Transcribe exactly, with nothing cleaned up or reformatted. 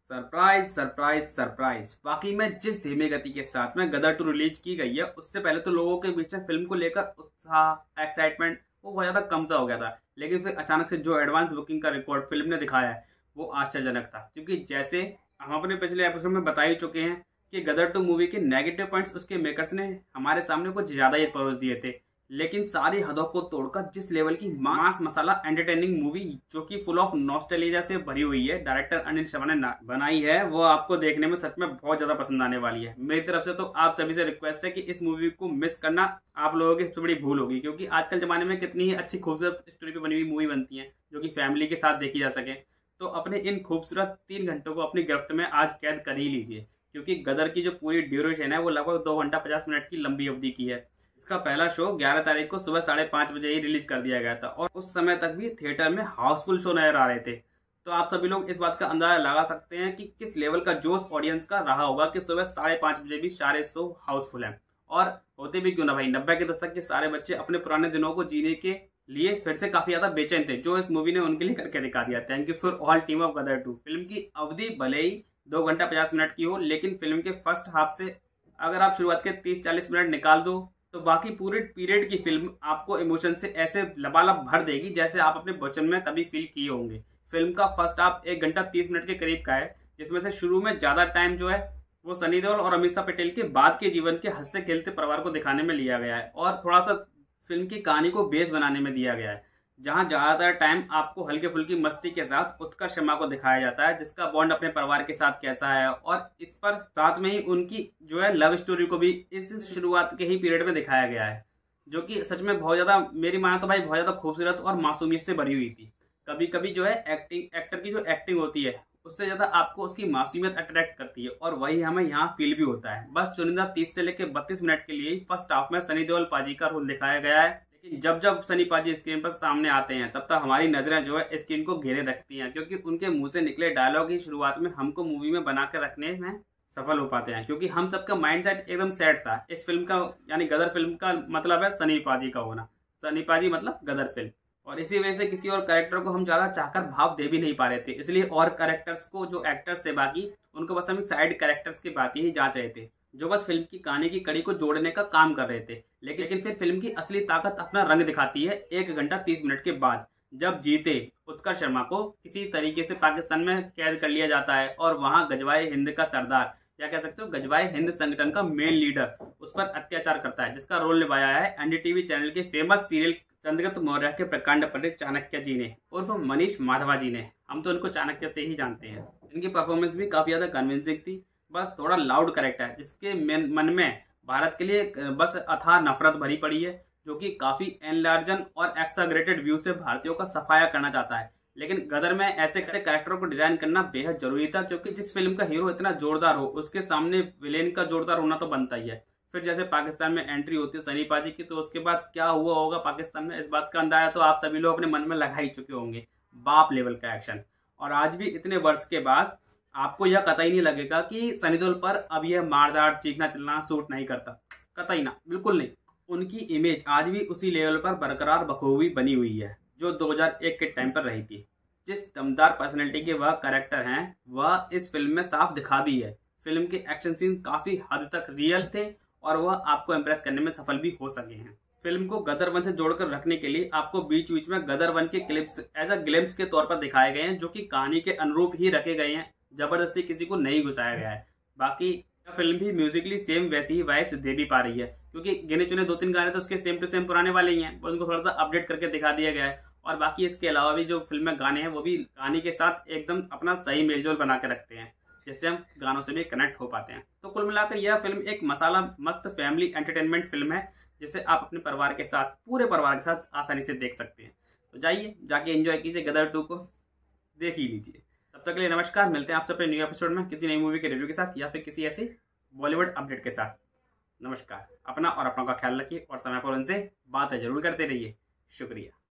Surprise surprise surprise. वाकई में जिस धीमी गति के साथ में गदर टू रिलीज की गई है, उससे पहले तो लोगों के बीच में फिल्म को लेकर उत्साह, एक्साइटमेंट वो बहुत ज्यादा कम सा हो गया था। लेकिन फिर अचानक से जो एडवांस बुकिंग का रिकॉर्ड फिल्म ने दिखाया है वो आश्चर्यजनक था। क्योंकि जैसे हम अपने पिछले एपिसोड में बता ही चुके हैं कि गदर टू मूवी के नेगेटिव पॉइंट्स उसके मेकर्स ने हमारे सामने कुछ ज्यादा ही परोस दिए थे। लेकिन सारी हदों को तोड़कर जिस लेवल की मास मसाला एंटरटेनिंग मूवी जो कि फुल ऑफ नॉस्टैल्जिया से भरी हुई है डायरेक्टर अनिल शर्मा ने बनाई है, वो आपको देखने में सच में बहुत ज्यादा पसंद आने वाली है। मेरी तरफ से तो आप सभी से रिक्वेस्ट है कि इस मूवी को मिस करना आप लोगों की सबसे बड़ी भूल होगी। क्योंकि आजकल जमाने में कितनी ही अच्छी खूबसूरत स्टोरी पे बनी हुई मूवी बनती है जो कि फैमिली के साथ देखी जा सके। तो अपने इन खूबसूरत तीन घंटों को अपनी गिरफ्त में आज कैद कर ही लीजिए। क्योंकि गदर की जो पूरी ड्यूरेशन है वो लगभग दो घंटा पचास मिनट की लंबी अवधि की है। इसका पहला शो ग्यारह तारीख को सुबह साढ़े पांच बजे ही रिलीज कर दिया गया था और उस समय तक भी थिएटर में हाउसफुल शो नजर आ रहे थे। तो आप सभी लोग इस बात का अंदाजा लगा सकते हैं कि किस लेवल का जोश ऑडियंस का रहा होगा कि सुबह साढ़े पांच बजे भी सारे शो हाउसफुल हैं। और होते भी क्यों ना भाई, नब्बे के दशक के सारे बच्चे अपने पुराने दिनों को जीने के लिए फिर से काफी ज्यादा बेचैन थे, जो इस मूवी ने उनके लिए करके दिखा दिया। Thank you for all team of Gadar two. Film की अवधि भले ही दो घंटा पचास मिनट की हो, लेकिन फिल्म के फर्स्ट हाफ से अगर आप शुरुआत के तीस चालीस मिनट निकाल दो तो बाकी पूरे पीरियड की फिल्म आपको इमोशन से ऐसे लबालब भर देगी जैसे आप अपने बचपन में कभी फील किए होंगे। फिल्म का फर्स्ट हाफ एक घंटा तीस मिनट के करीब का है, जिसमें से शुरू में ज्यादा टाइम जो है वो सनी देओल और अमीषा पटेल के बाद के जीवन के हंसते खेलते परिवार को दिखाने में लिया गया है और थोड़ा सा फिल्म की कहानी को बेस बनाने में दिया गया है। जहां ज्यादातर टाइम आपको हल्के फुल्की मस्ती के साथ उत्कर्ष शर्मा को दिखाया जाता है, जिसका बॉन्ड अपने परिवार के साथ कैसा है, और इस पर साथ में ही उनकी जो है लव स्टोरी को भी इस शुरुआत के ही पीरियड में दिखाया गया है, जो कि सच में बहुत ज्यादा, मेरी माने तो भाई बहुत ज्यादा खूबसूरत और मासूमियत से भरी हुई थी। कभी कभी जो है एक्टिंग एक्टर की जो एक्टिंग होती है उससे ज्यादा आपको उसकी मासूमियत अट्रैक्ट करती है और वही हमें यहाँ फील भी होता है। बस चुनिंदा तीस से लेकर बत्तीस मिनट के लिए फर्स्ट हाफ में सनी देओल पाजी का रोल दिखाया गया है। लेकिन जब जब सनी पाजी स्क्रीन पर सामने आते हैं तब तक हमारी नजरें जो है स्क्रीन को घेरे रखती हैं, क्योंकि उनके मुंह से निकले डायलॉग ही शुरुआत में हमको मूवी में बना कर रखने में सफल हो पाते हैं। क्योंकि हम सबका माइंड सेट एकदम सेट था इस फिल्म का, यानी गदर फिल्म का मतलब है सनी पाजी का होना। सनी पाजी मतलब गदर फिल्म। और इसी वजह से किसी और कैरेक्टर को हम ज्यादा चाहकर भाव दे भी नहीं पा रहे थे, इसलिए और कैरेक्टर्स को, जो एक्टर्स थे बाकी, उनको बस हम साइड कैरेक्टर्स की बात ही जांच रहे थे, जो बस फिल्म की कहानी की कड़ी को जोड़ने का काम कर रहे थे। लेकिन लेकिन फिर फिल्म की असली ताकत अपना रंग दिखाती है एक घंटा तीस मिनट के बाद, जब जीते उत्कर्ष शर्मा को किसी तरीके से पाकिस्तान में कैद कर लिया जाता है और वहां गजवाए हिंद का सरदार, या कह सकते हो गजवाए हिंद संगठन का मेन लीडर, उस पर अत्याचार करता है, जिसका रोल निभाया है एनडीटीवी चैनल के फेमस सीरियल चंद्रगुप्त मौर्य के प्रकांड पंडित चाणक्य जी ने, उर्फ मनीष माधवा जी ने। हम तो इनको चाणक्य से ही जानते हैं। इनकी परफॉर्मेंस भी काफी ज्यादा कन्विंसिंग थी। बस थोड़ा लाउड कैरेक्टर है जिसके मन में भारत के लिए बस अथाह नफरत भरी पड़ी है, जो कि काफी एनलार्जन और एक्साग्रेटेड व्यू से भारतीयों का सफाया करना चाहता है। लेकिन गदर में ऐसे ऐसे कैरेक्टरों को डिजाइन करना बेहद जरूरी था, क्योंकि जिस फिल्म का हीरो इतना जोरदार हो उसके सामने विलेन का जोरदार होना तो बनता ही है। फिर जैसे पाकिस्तान में एंट्री होती है सनी पाजी की, तो उसके बाद क्या हुआ होगा पाकिस्तान में, इस बात का अंदाजा तो आप सभी लोग अपने मन में लगा ही चुके होंगे। बाप लेवल का एक्शन। और आज भी इतने वर्ष के बाद आपको यह कतई नहीं लगेगा कि सनी देओल पर अब यह मारदार चीखना चलना सूट नहीं करता, कतई ना, बिल्कुल नहीं। उनकी इमेज आज भी उसी लेवल पर बरकरार बखूबी बनी हुई है जो दो हज़ार एक के टाइम पर रही थी। जिस दमदार पर्सनैलिटी के वह कैरेक्टर हैं वह इस फिल्म में साफ दिखा भी है। फिल्म के एक्शन सीन काफी हद तक रियल थे और वह आपको इम्प्रेस करने में सफल भी हो सके हैं। फिल्म को गदर वन से जोड़कर रखने के लिए आपको बीच बीच में गदर वन के क्लिप्स एज अ ग्लिम्स के तौर पर दिखाए गए हैं, जो कि कहानी के अनुरूप ही रखे गए हैं, जबरदस्ती किसी को नहीं घुसाया गया है। बाकी फिल्म भी म्यूजिकली सेम वैसी ही वाइब्स दे भी पा रही है, क्योंकि गिने चुने दो तीन गाने तो उसके सेम टू सेम पुराने वाले ही हैं, उनको थोड़ा सा अपडेट करके दिखा दिया गया है। और बाकी इसके अलावा भी जो फिल्म में गाने हैं वो भी कहानी के साथ एकदम अपना सही मेलजोल बना के रखते हैं, जिससे हम गानों से भी कनेक्ट हो पाते हैं। तो कुल मिलाकर यह फिल्म एक मसाला मस्त फैमिली एंटरटेनमेंट फिल्म है, जिसे आप अपने परिवार के साथ, पूरे परिवार के साथ आसानी से देख सकते हैं। तो जाइए, जाके एंजॉय कीजिए, गदर टू को देख ही लीजिए। तब तक के लिए नमस्कार, मिलते हैं आपसे अपने न्यू एपिसोड में किसी नई मूवी के रिव्यू के साथ या फिर किसी ऐसी बॉलीवुड अपडेट के साथ। नमस्कार। अपना और अपनों का ख्याल रखिए और समय पर उनसे बातें जरूर करते रहिए। शुक्रिया।